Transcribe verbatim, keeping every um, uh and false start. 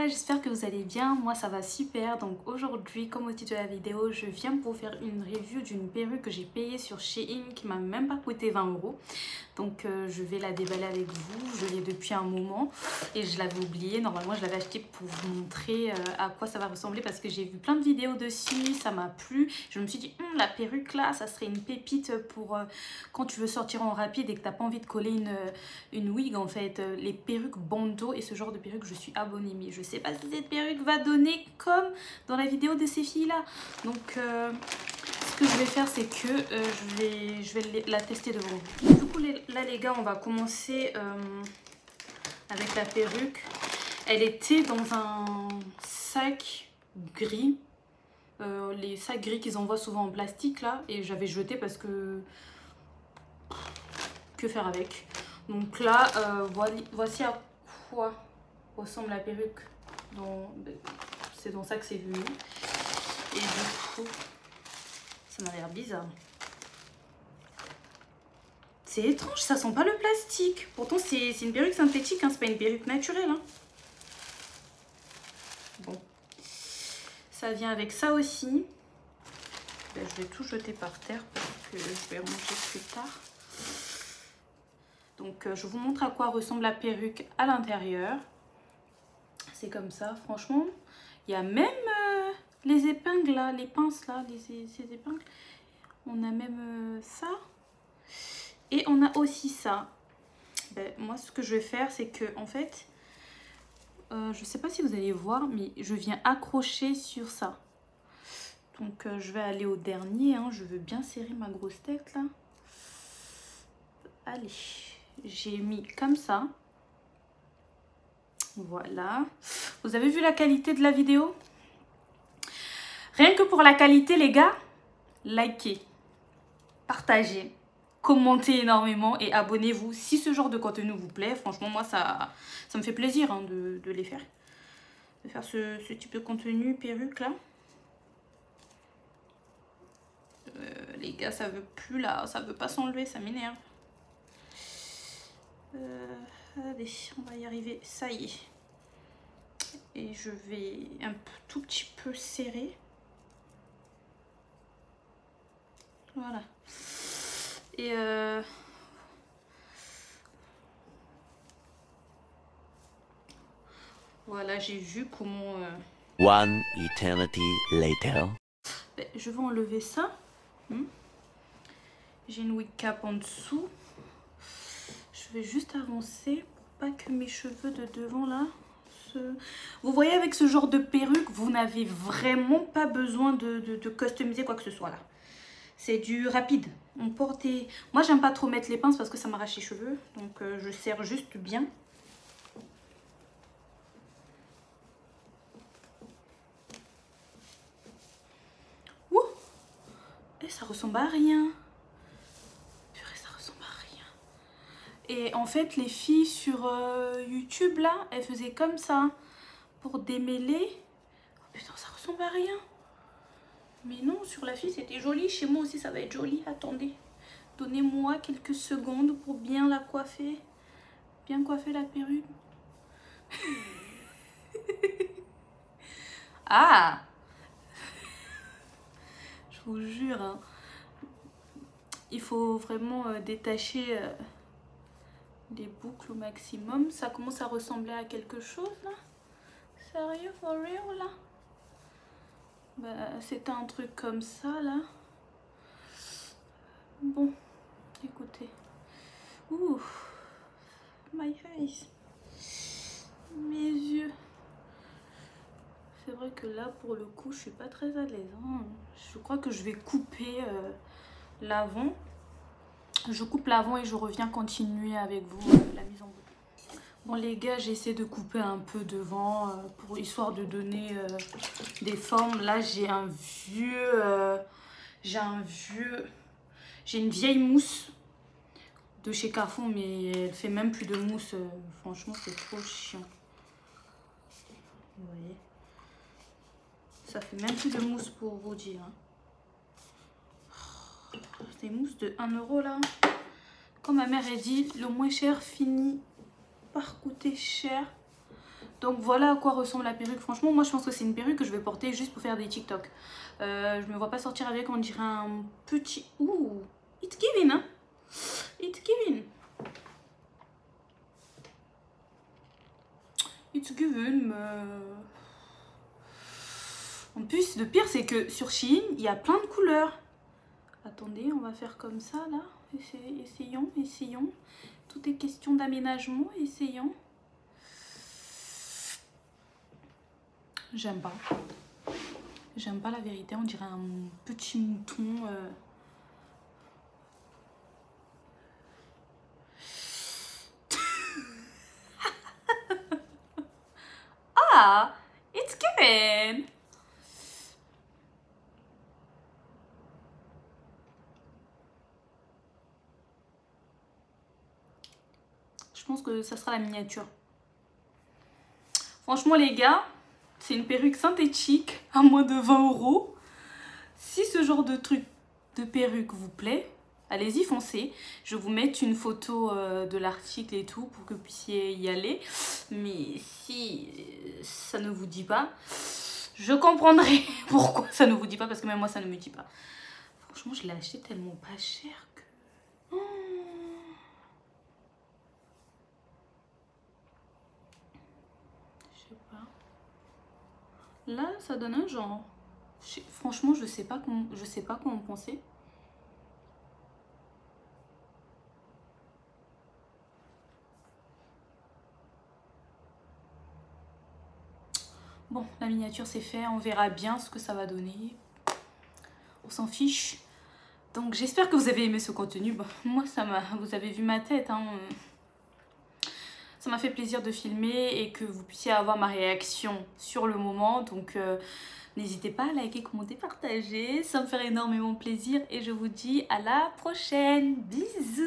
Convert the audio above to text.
j'espère que vous allez bien, moi ça va super. Donc aujourd'hui, comme au titre de la vidéo, je viens pour vous faire une review d'une perruque que j'ai payée sur Shein qui m'a même pas coûté vingt euros. Donc euh, je vais la déballer avec vous, je l'ai depuis un moment et je l'avais oublié. Normalement je l'avais acheté pour vous montrer euh, à quoi ça va ressembler parce que j'ai vu plein de vidéos dessus, ça m'a plu. Je me suis dit, hm, la perruque là, ça serait une pépite pour euh, quand tu veux sortir en rapide et que t'as pas envie de coller une, une wig en fait. Les perruques bandeau et ce genre de perruque, je suis abonnée, mais je sais pas si cette perruque va donner comme dans la vidéo de ces filles là. Donc euh, ce que je vais faire, c'est que euh, je vais, je vais la tester devant vous. Du coup les, là les gars, on va commencer euh, avec la perruque. Elle était dans un sac gris, euh, les sacs gris qu'ils envoient souvent en plastique là, et j'avais jeté parce que que faire avec. Donc là euh, voici à quoi ressemble la perruque. C'est dans ça que c'est venu. Et du coup, ça m'a l'air bizarre. C'est étrange, ça sent pas le plastique. Pourtant, c'est une perruque synthétique, hein, c'est pas une perruque naturelle. Hein. Bon. Ça vient avec ça aussi. Ben, je vais tout jeter par terre parce que je vais ranger plus tard. Donc, euh, je vous montre à quoi ressemble la perruque à l'intérieur. C'est comme ça, franchement. Il y a même euh, les épingles là, les pinces là, les, ces épingles. On a même euh, ça. Et on a aussi ça. Ben, moi, ce que je vais faire, c'est que, en fait, euh, je sais pas si vous allez voir, mais je viens accrocher sur ça. Donc, euh, je vais aller au dernier. Hein. Je veux bien serrer ma grosse tête là. Allez, j'ai mis comme ça. Voilà. Vous avez vu la qualité de la vidéo? Rien que pour la qualité, les gars, likez, partagez, commentez énormément et abonnez-vous si ce genre de contenu vous plaît. Franchement, moi, ça, ça me fait plaisir hein, de, de les faire. De faire ce, ce type de contenu perruque là. Euh, les gars, ça veut plus là, ça veut pas s'enlever, ça m'énerve. Euh, allez, on va y arriver, ça y est. Et je vais un tout petit peu serrer. Voilà. Et euh... voilà, j'ai vu comment... Euh... One eternity later. Je vais enlever ça. Hmm. J'ai une wig cap en dessous. Je vais juste avancer pour pas que mes cheveux de devant là... Se... Vous voyez, avec ce genre de perruque, vous n'avez vraiment pas besoin de, de, de customiser quoi que ce soit là. C'est du rapide. On porte des... Moi, j'aime pas trop mettre les pinces parce que ça m'arrache les cheveux. Donc, euh, je serre juste bien. Ouh! Et ça ressemble à rien. Purée, ça ressemble à rien. Et en fait, les filles sur euh, YouTube, là, elles faisaient comme ça. Pour démêler. Oh, putain, ça ressemble à rien. Mais non, sur la fille, c'était joli. Chez moi aussi, ça va être joli. Attendez. Donnez-moi quelques secondes pour bien la coiffer. Bien coiffer la perruque. Ah! Je vous jure, hein. Il faut vraiment euh, détacher euh, les boucles au maximum. Ça commence à ressembler à quelque chose, là. Sérieux, for real, là? Bah, c'était un truc comme ça, là. Bon, écoutez. Ouh, my face. Mes yeux. C'est vrai que là, pour le coup, je suis pas très à l'aise. Hein. Je crois que je vais couper euh, l'avant. Je coupe l'avant et je reviens continuer avec vous euh, la mise en boucle. Bon les gars, j'essaie de couper un peu devant euh, pour histoire de donner euh, des formes. Là, j'ai un vieux... Euh, j'ai un vieux... J'ai une vieille mousse de chez Carrefour, mais elle fait même plus de mousse. Euh, franchement, c'est trop chiant. Vous voyez, ça fait même plus de mousse pour vous dire. Hein. Des mousses de un euro là. Comme ma mère a dit, le moins cher finit par coûter cher. Donc voilà à quoi ressemble la perruque. Franchement, moi je pense que c'est une perruque que je vais porter juste pour faire des TikTok. Euh, je me vois pas sortir avec, on dirait un petit... Ouh, it's giving, hein. It's giving. It's giving, mais... En plus, le pire, c'est que sur Shein, il y a plein de couleurs. Attendez, on va faire comme ça, là. Essayons, essayons. Tout est question d'aménagement, essayons. J'aime pas. J'aime pas la vérité, on dirait un petit mouton. Euh... Ah, it's good. Je pense que ça sera la miniature. Franchement les gars, c'est une perruque synthétique à moins de vingt euros. Si ce genre de truc de perruque vous plaît, allez-y, foncez. Je vais vous mettre une photo euh, de l'article et tout pour que vous puissiez y aller. Mais si ça ne vous dit pas, je comprendrai pourquoi ça ne vous dit pas, parce que même moi ça ne me dit pas. Franchement, je l'ai acheté tellement pas cher que... Oh. Je sais pas. Là, ça donne un genre. Je... Franchement, je sais pas comment, je sais pas comment penser. Bon, la miniature c'est fait, on verra bien ce que ça va donner. On s'en fiche. Donc j'espère que vous avez aimé ce contenu. Bon, moi, ça m'a, vous avez vu ma tête, hein. Ça m'a fait plaisir de filmer et que vous puissiez avoir ma réaction sur le moment. Donc euh, n'hésitez pas à liker, commenter, partager. Ça me ferait énormément plaisir et je vous dis à la prochaine. Bisous.